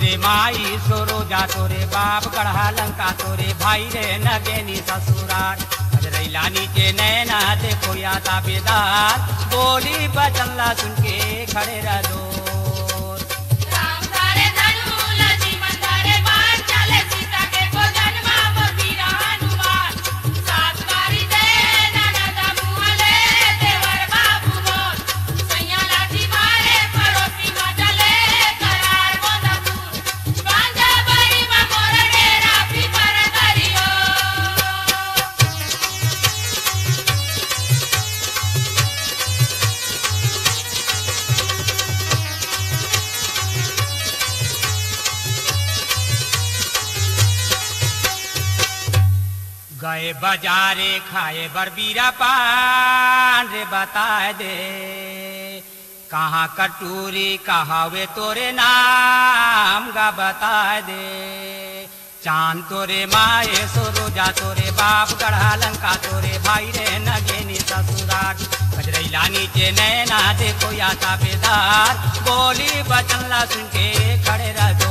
तोरे माई सरोजा तोरे बाप गढ़ा लंका तोरे भाई रे नगेनी ससुराल अजरैला नीचे नैना देखो या ताबेदार बोली बचल्ला सुन के खड़े रह दो गए बाजारे खाए बरबीरा पान रे बताए दे कहाँ कटोरी कहाँ वे तोरे नाम गा बताए दे चांद तोरे माए सरोजा तोरे बाप गढ़ा लंका तोरे भाई रे नगेनी ससुराल अजरैला नीचे नैना देखो या ताबेदार बोली बचल्ला सुन के खड़े रह दो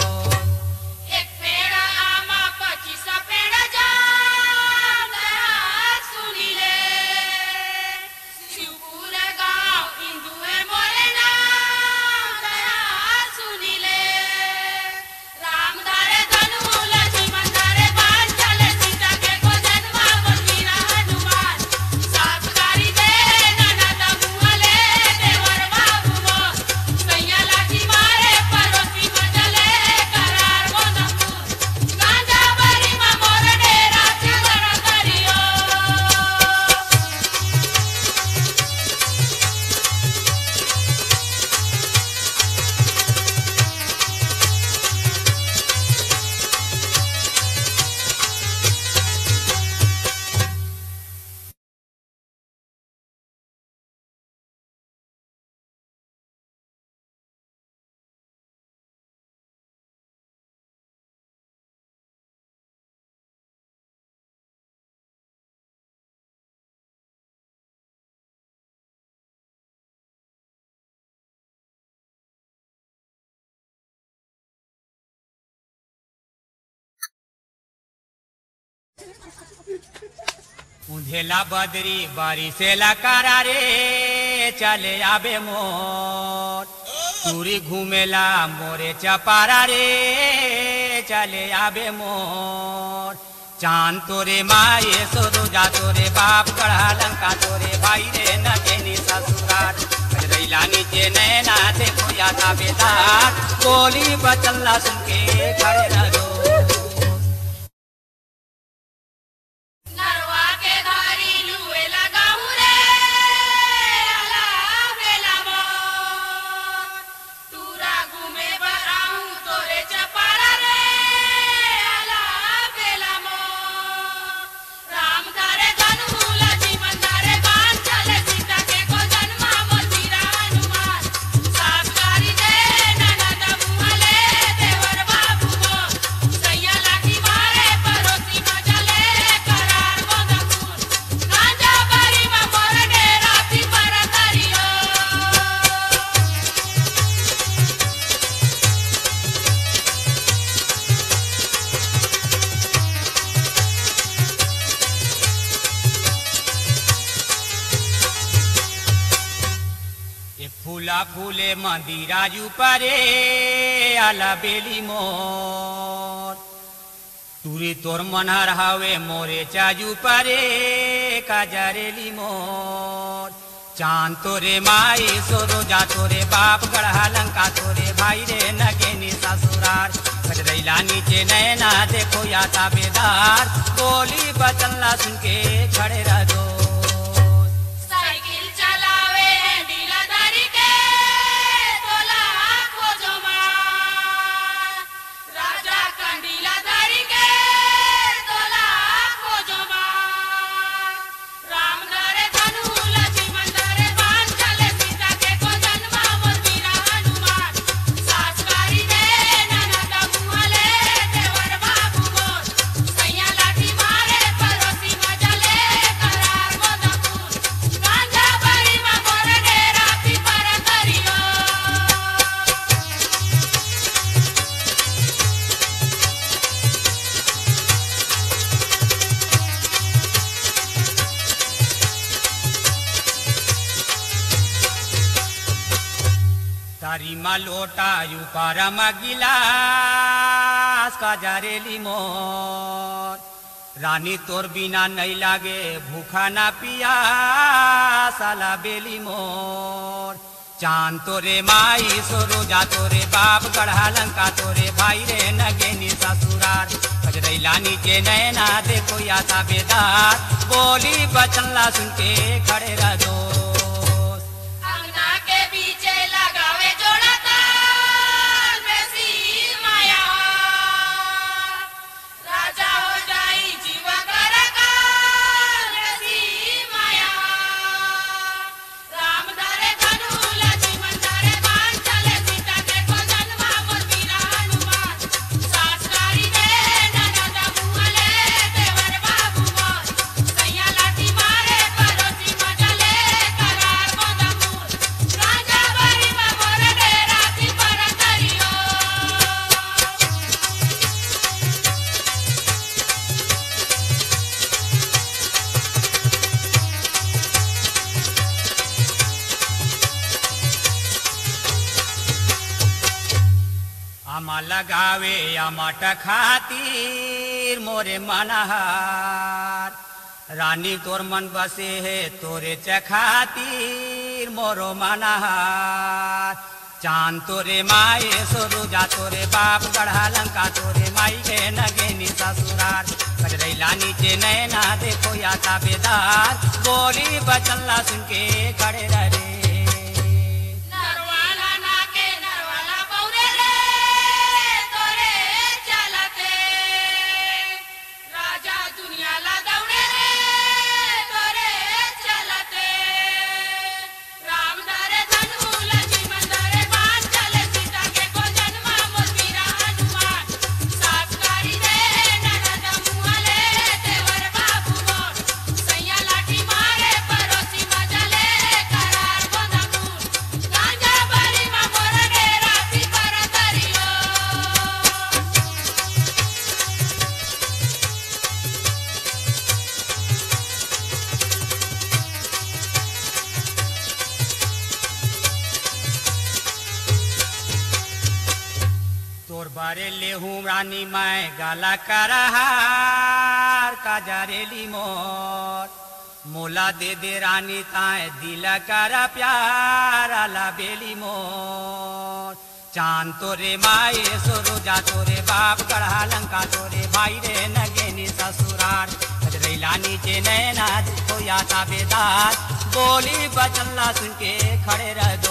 उधेला बदरी बारी से लकारा रे चले आबे मोर पूरी घूमेला मोरे चपारा रे चले आबे मोर चांद तोरे माए सरोजा तोरे बाप गढ़ा लंका तोरे भाई रे नगेनी ससुराल अजरैला नीचे नैना देखो या ताबेदार बोली बचल्ला सुन के खड़े रह दो फूला फूले मंदिराजू परे आला बेली मोर तुरी तोर मनहर हवे मोरे चाजू परे काजरेली मोर चांद तोरे माई सरोजा तोरे बाप गढ़ा लंका तोरे भाई रे नगेनी ससुराल अजरैला नीचे नैना देखो या ताबेदार बोली बचल्ला सुन के खड़े रह दो तारी लोटा यू पारम गिलास का जरेली मोर रानी तोर बिना नहीं लागे भूखा ना पिया साला बेली मोर चांद तोरे माई सोरोजा तोरे बाप गढ़ा लंका तोरे भाई रे नगेनी ससुरार कजरैला नीचे नैना देखो या ताबेदार बोली बचनला सुन के खड़े रह दो आमा लगावे आमाट खातिर मोरे मनहार रानी तोर मन बसे है तोरे चखातिर मोरो मनहार चांद तोरे माए सोरुजा तोरे बाप गढ़ा लंका तोरे माई के नगेनी ससुरार कजरैला नीचे नैना देखो या ताबेदार बोली बचनला सुन के खड़े रहे बारे ले हूँ रानी मैं गाला करहार का जरेली मोर मोला दे दे रानी ताए दिला कर प्यार आला बेली मोर चांद तोरे माए सोरोजा तोरे बाप गढ़ा लंका तोरे भाई रे नगेनी ससुरार कजरैला नीचे नैना देखो या ताबेदार बोली बचनला सुन के खड़े रह दो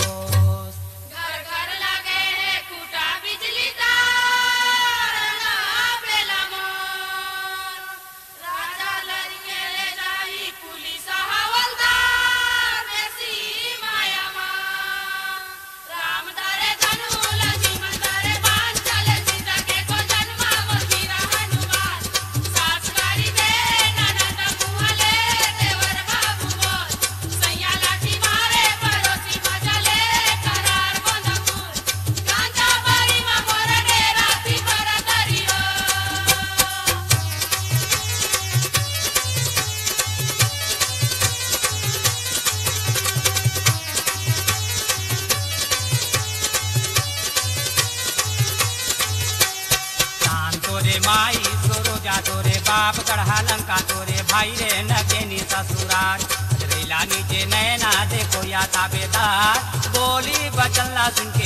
माई सोरोजा तोरे बाप गढ़ा लंका तोरे भाई रे नगेनी ससुरार कजरैला नीचे नैना देखो या ताबेदार बोली बचनला सुन